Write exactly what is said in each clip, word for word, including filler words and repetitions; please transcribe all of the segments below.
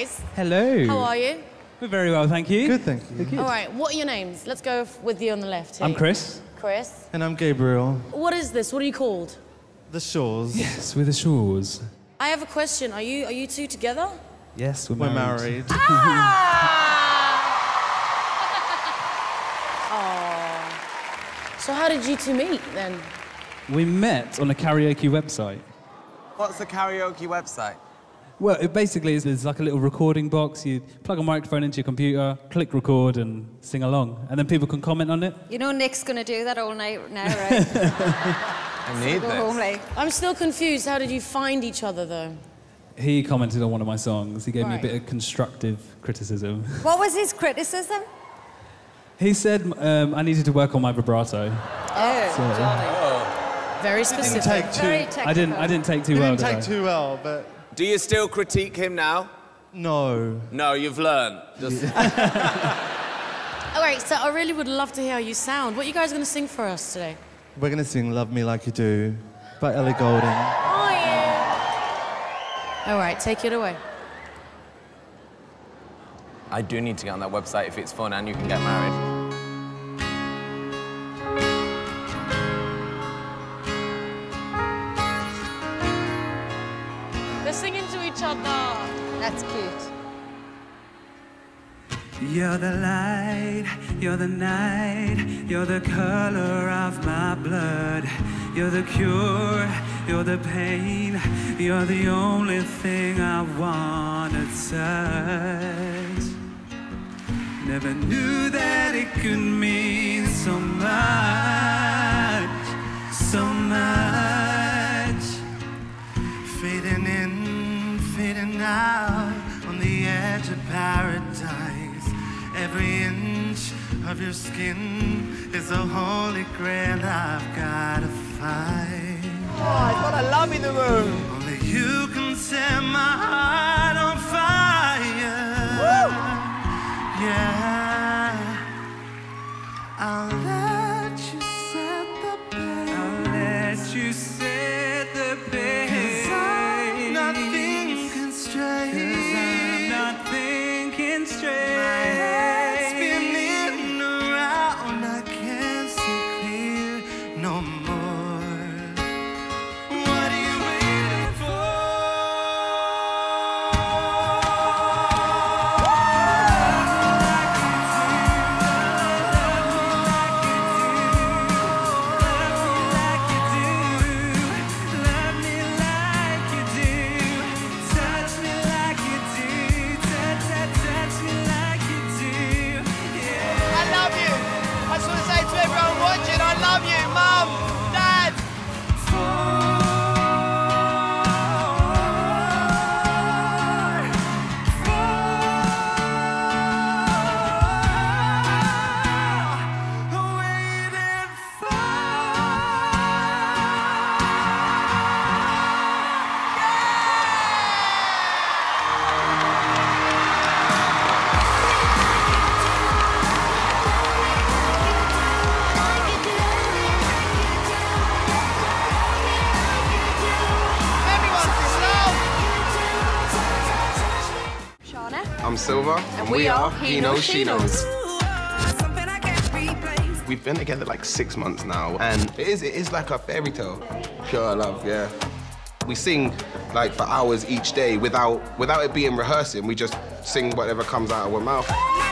guys. Hello. How are you? We're very well, thank you. Good, thank you. Good. All right, what are your names? Let's go f- with you on the left here. I'm Chris. Chris. And I'm Gabriel. What is this? What are you called? The Shores. Yes, we're the Shores. I have a question. Are you are you two together? Yes, we're, We're married. married. Oh. So how did you two meet then? We met on a karaoke website. What's the karaoke website? Well, it basically is there's like a little recording box. You plug a microphone into your computer, click record, and sing along. And then people can comment on it. You know Nick's going to do that all night now, right? I need Go this. home, like. I'm still confused. How did you find each other though? He commented on one of my songs. He gave me Right. a bit of constructive criticism. What was his criticism? He said um, I needed to work on my vibrato. Oh, So- Very Didn't specific. take too. very technical. I didn't. I didn't take too He well. didn't did take I? too well, but Do you still critique him now? no. No, you've learned. Just... All right, so I really would love to hear how you sound. What are you guys going to sing for us today? We're gonna sing "Love Me Like You Do" by Ellie Goulding. Oh yeah. All right, take it away. I do need to get on that website if it's fun and you can get married. They're singing to each other. That's cute. You're the light, you're the night, you're the color of my blood. You're the cure, you're the pain, you're the only thing I wanna touch. Never knew that it could mean so much, so much. Fading in, fading out, on the edge of paradise. Every inch of your skin is a holy grail I've gotta find. Oh, it's got a love in the room. Only you can set my heart on fire. Woo! Yeah. I'll let you set the pace. I'll let you set the pace. 'Cause I'm not thinking straight. 'Cause I'm not thinking straight. My head's spinning around. I can't see clear no more. What are you waiting for? Love me like you do. Touch me like you do. Touch, touch, touch me like you do. Yeah. I love you. I just want to say to everyone watching, I love you, Mum, Dad. I'm Silver, and, we, are He Knows, She Knows. We've been together like six months now, and it is, it is like a fairy tale. Pure love, yeah. We sing like for hours each day without, without it being rehearsing. We just sing whatever comes out of our mouth.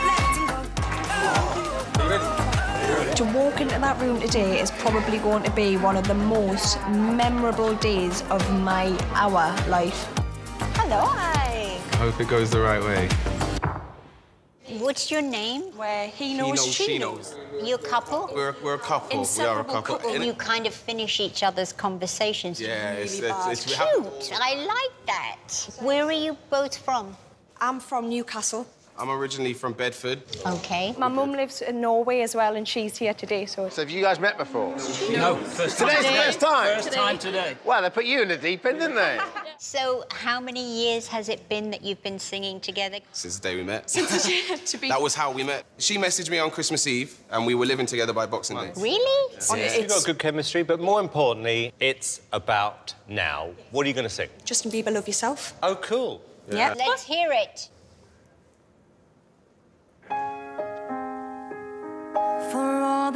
To walk into that room today is probably going to be one of the most memorable days of my, our life. Hello, hi. Hope it goes the right way. What's your name? Where he He knows, knows, she, she knows. knows. You a couple? We're, we're a couple. We are a Inseparable couple. couple. You kind of finish each other's conversations. Yeah, it's, really it's, it's, fast. we have- Cute. I like that. Where are you both from? I'm from Newcastle. I'm originally from Bedford. Okay. My mum lives in Norway as well, and she's here today, so... So have you guys met before? No, first Today's time. the first time? First time today. Well, they put you in the deep end, didn't they? So how many years has it been that you've been singing together? Since the day we met. to be... That was how we met. She messaged me on Christmas Eve, and we were living together by Boxing Day. Really? Yeah. You've got good chemistry, but more importantly, it's about now. What are you going to sing? Justin Bieber, Love Yourself. Oh, cool. Yeah. Let's hear it.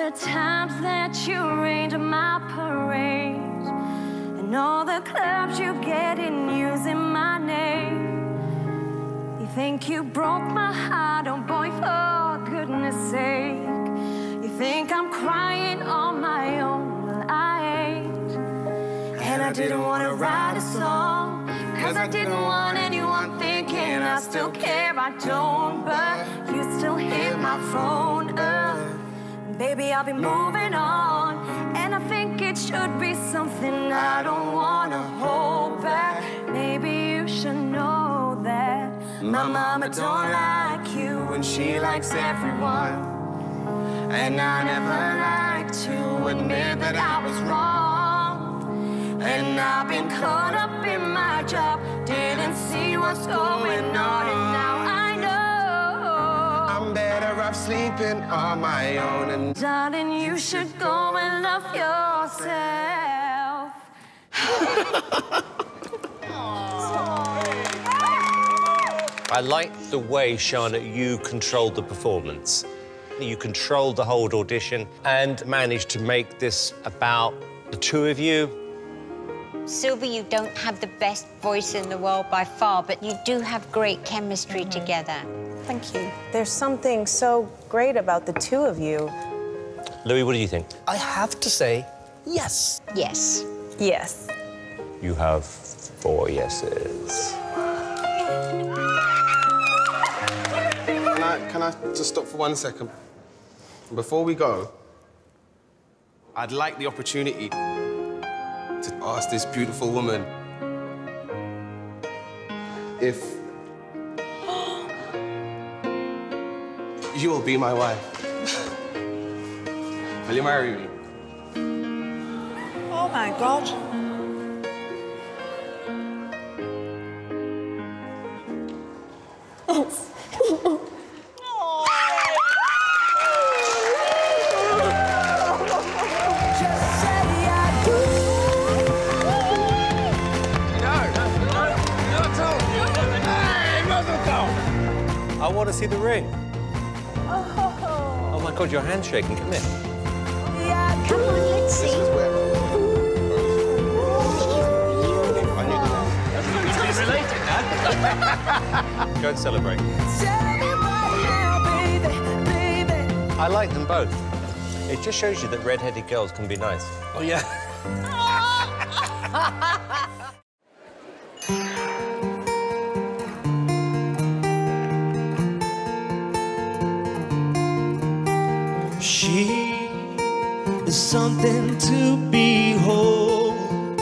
the times that you rained on my parade, and all the clubs you get in using my name. You think you broke my heart, oh boy, for goodness sake. You think I'm crying on my own, well I ain't. And I didn't want to write a song, cause I didn't want anyone thinking I still care. I don't, but you still hit my phone up. Baby, I'll be moving on, and I think it should be something I don't wanna hold back. Maybe you should know that my mama don't like you and she likes everyone. And I never liked to admit that I was wrong. And I've been caught up in my job, didn't see what's going on, and now I know I'm better off sleeping on my own. And darling, you should go and love yourself. I like the way, Charlotte, you controlled the performance. You controlled the whole audition and managed to make this about the two of you. Sylvie, you don't have the best voice in the world by far, but you do have great chemistry Mm-hmm. together. Thank you. There's something so great about the two of you. Louis, what do you think? I have to say, yes. Yes. Yes. You have four yeses. Can I, can I just stop for one second? Before we go, I'd like the opportunity to ask this beautiful woman if you will be my wife. Will you marry me? Oh my God. I want to see the ring. Oh my God, your hand's shaking. Come here. Come on, let's see. This is where... I knew the Go and celebrate. I like them both. It just shows you that red-headed girls can be nice. Oh, yeah. She is something to behold,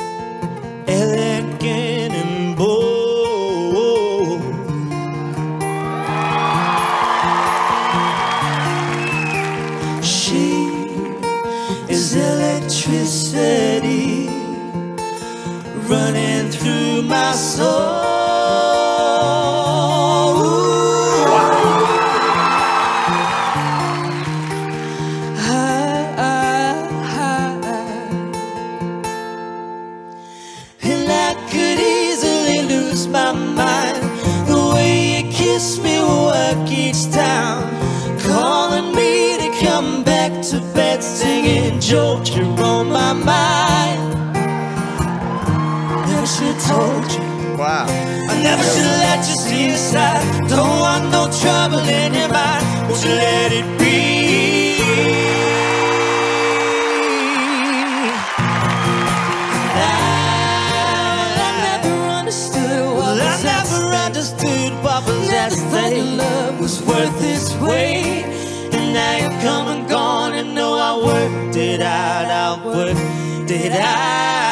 elegant and bold. She is electricity running through my soul. My mind, the way you kiss me work each time, calling me to come back to bed, singing jokes, you're on my mind. Never should have told you. Wow. I never should have let you see the side. Don't want no trouble in your mind. Won't you let it be? That love was worth its weight, and now you've come and gone, and know I worked it out, I worked it out.